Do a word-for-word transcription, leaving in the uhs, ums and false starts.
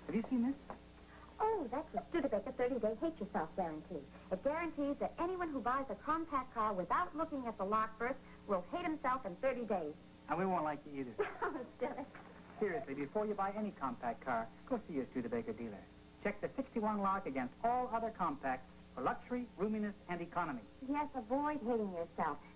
Have you seen this? Oh, that's the Studebaker thirty-day hate-yourself guarantee. It guarantees that anyone who buys a compact car without looking at the lock first will hate himself in thirty days. And we won't like you either. Oh, silly. Seriously, before you buy any compact car, go see your Studebaker dealer. Check the sixty-one lock against all other compacts for luxury, roominess, and economy. Yes, avoid hating yourself.